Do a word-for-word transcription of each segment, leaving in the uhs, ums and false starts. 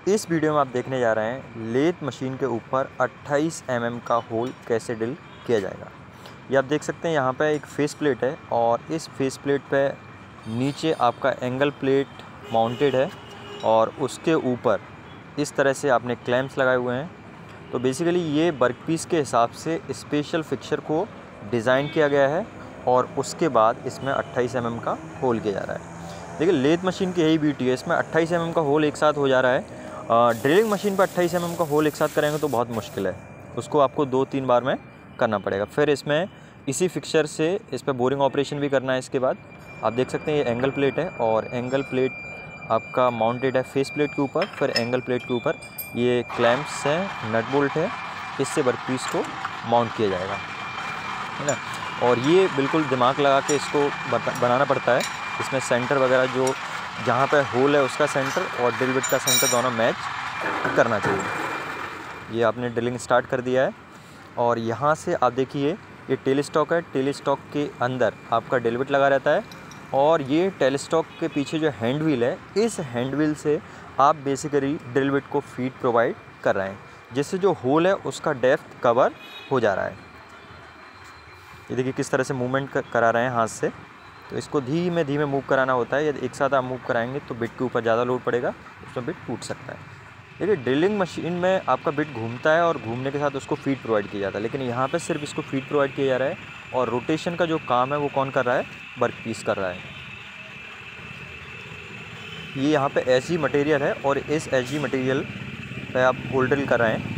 इस वीडियो में आप देखने जा रहे हैं लेथ मशीन के ऊपर अट्ठाईस एम एम का होल कैसे ड्रिल किया जाएगा। ये आप देख सकते हैं यहाँ पे एक फेस प्लेट है और इस फेस प्लेट पे नीचे आपका एंगल प्लेट माउंटेड है और उसके ऊपर इस तरह से आपने क्लैंप्स लगाए हुए हैं। तो बेसिकली ये वर्कपीस के हिसाब से स्पेशल फिक्सर को डिज़ाइन किया गया है और उसके बाद इसमें अट्ठाईस एम एम का होल किया जा रहा है। देखिए लेथ मशीन की यही ब्यूटी है, इसमें अट्ठाईस एम एम का होल एक साथ हो जा रहा है। ड्रिलिंग मशीन पर अट्ठाईस एम एम का होल एक साथ करेंगे तो बहुत मुश्किल है, उसको आपको दो तीन बार में करना पड़ेगा। फिर इसमें इसी फिक्सर से इस पर बोरिंग ऑपरेशन भी करना है। इसके बाद आप देख सकते हैं ये एंगल प्लेट है और एंगल प्लेट आपका माउंटेड है फेस प्लेट के ऊपर। फिर एंगल प्लेट के ऊपर ये क्लैंप्स हैं, नट बोल्ट है, इससे वर्कपीस को माउंट किया जाएगा, है ना। और ये बिल्कुल दिमाग लगा के इसको बनाना पड़ता है। इसमें सेंटर वगैरह जो जहाँ पे होल है उसका सेंटर और ड्रिल बिट का सेंटर दोनों मैच करना चाहिए। ये आपने ड्रिलिंग स्टार्ट कर दिया है और यहाँ से आप देखिए ये टेल स्टॉक है, टेल स्टॉक के अंदर आपका ड्रिल बिट लगा रहता है और ये टेल स्टॉक के पीछे जो हैंड व्हील है, इस हैंड व्हील से आप बेसिकली ड्रिल बिट को फीड प्रोवाइड कर रहे हैं, जिससे जो होल है उसका डेप्थ कवर हो जा रहा है। ये देखिए किस तरह से मूवमेंट कर, करा रहे हैं हाथ से। तो इसको धीमे धीमे मूव कराना होता है। यदि एक साथ आप मूव कराएंगे तो बिट के ऊपर ज़्यादा लोड पड़ेगा, उसमें बिट टूट सकता है। देखिए ड्रिलिंग मशीन में आपका बिट घूमता है और घूमने के साथ उसको फीड प्रोवाइड किया जाता है, लेकिन यहाँ पे सिर्फ इसको फीड प्रोवाइड किया जा रहा है और रोटेशन का जो काम है वो कौन कर रहा है, वर्कपीस कर रहा है। ये यहाँ पे एच जी मटेरियल है और इस एच जी मटेरियल पे आप होल ड्रिल कर रहे हैं।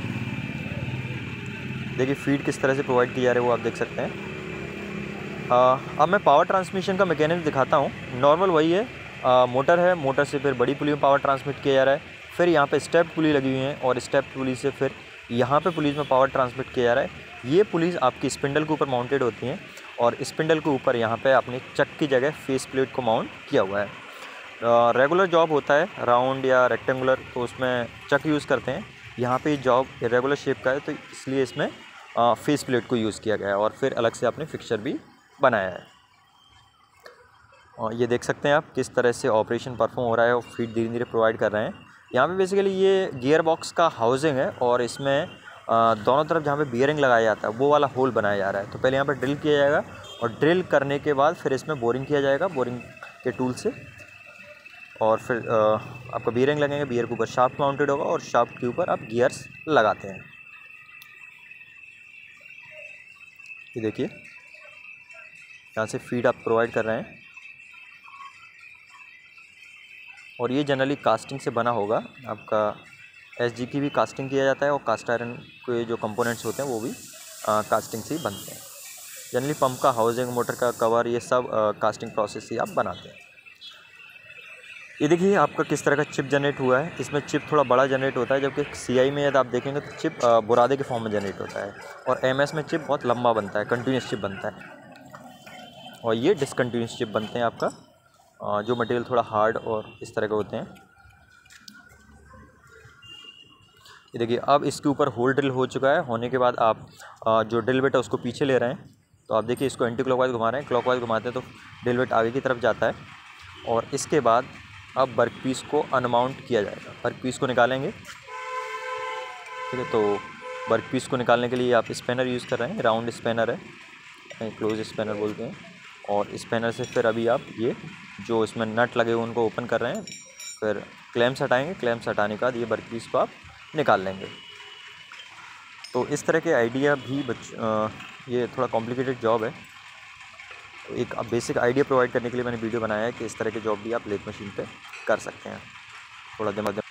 देखिए फीड किस तरह से प्रोवाइड की जा रही है वो आप देख सकते हैं। आ, अब मैं पावर ट्रांसमिशन का मैकेनिज्म दिखाता हूँ। नॉर्मल वही है, आ, मोटर है, मोटर से फिर बड़ी पुली में पावर ट्रांसमिट किया जा रहा है। फिर यहाँ पे स्टेप पुली लगी हुई है और स्टेप पुली से फिर यहाँ पे पुलीज में पावर ट्रांसमिट किया जा रहा है। ये पुलीज आपकी स्पिंडल के ऊपर माउंटेड होती हैं और स्पिंडल के ऊपर यहाँ पे आपने चक की जगह फेस प्लेट को माउंट किया हुआ है। रेगुलर जॉब होता है राउंड या रेक्टेंगुलर, तो उसमें चक यूज़ करते हैं। यहाँ पे जॉब रेगुलर शेप का है तो इसलिए इसमें आ, फेस प्लेट को यूज़ किया गया है और फिर अलग से आपने फिक्सर भी बनाया है। और ये देख सकते हैं आप किस तरह से ऑपरेशन परफॉर्म हो रहा है और फीड धीरे धीरे प्रोवाइड कर रहे हैं। यहाँ पे बेसिकली ये गियर बॉक्स का हाउसिंग है और इसमें आ, दोनों तरफ जहाँ पे बियरिंग लगाया जाता है वो वाला होल बनाया जा रहा है। तो पहले यहाँ पे ड्रिल किया जाएगा और ड्रिल करने के बाद फिर इसमें बोरिंग किया जाएगा बोरिंग के टूल से और फिर आ, आपका बियरिंग लगेंगे, बियर के ऊपर शाफ्ट माउंटेड होगा और शाफ्ट के ऊपर आप गियर्स लगाते हैं। ये देखिए यहाँ से फीड आप प्रोवाइड कर रहे हैं और ये जनरली कास्टिंग से बना होगा। आपका एसजी की भी कास्टिंग किया जाता है और कास्ट आयरन के जो कंपोनेंट्स होते हैं वो भी आ, कास्टिंग से ही बनते हैं। जनरली पंप का हाउसिंग, मोटर का कवर, ये सब आ, कास्टिंग प्रोसेस से आप बनाते हैं। ये देखिए आपका किस तरह का चिप जनरेट हुआ है। इसमें चिप थोड़ा बड़ा जनरेट होता है, जबकि सीआई में यदि आप देखेंगे तो चिप बुरादे के फॉर्म में जनरेट होता है और एमएस में चिप बहुत लंबा बनता है, कंटिन्यूस चिप बनता है और ये डिसकंटिन्यूस चिप बनते हैं आपका, जो मटेरियल थोड़ा हार्ड और इस तरह के होते हैं। ये देखिए अब इसके ऊपर होल ड्रिल हो चुका है। होने के बाद आप जो ड्रिल बिट है उसको पीछे ले रहे हैं। तो आप देखिए इसको एंटी क्लॉकवाइज घुमा रहे हैं, क्लॉकवाइज घुमाते हैं तो ड्रिल बिट आगे की तरफ जाता है और इसके बाद अब वर्कपीस को अनमाउंट किया जाएगा। वर्कपीस को निकालेंगे, ठीक है। तो वर्कपीस को निकालने के लिए आप स्पैनर यूज़ कर रहे हैं, राउंड स्पैनर है, क्लोज स्पैनर बोलते हैं। और स्पैनर से फिर अभी आप ये जो इसमें नट लगे हुए उनको ओपन कर रहे हैं। फिर क्लैम्प्स हटाएंगे, क्लैम्प्स हटाने के बाद ये वर्कपीस को आप निकाल लेंगे। तो इस तरह के आइडिया भी बच आ, ये थोड़ा कॉम्प्लिकेटेड जॉब है। तो एक बेसिक आइडिया प्रोवाइड करने के लिए मैंने वीडियो बनाया है कि इस तरह के जॉब भी आप लेथ मशीन पे कर सकते हैं। थोड़ा दिमाग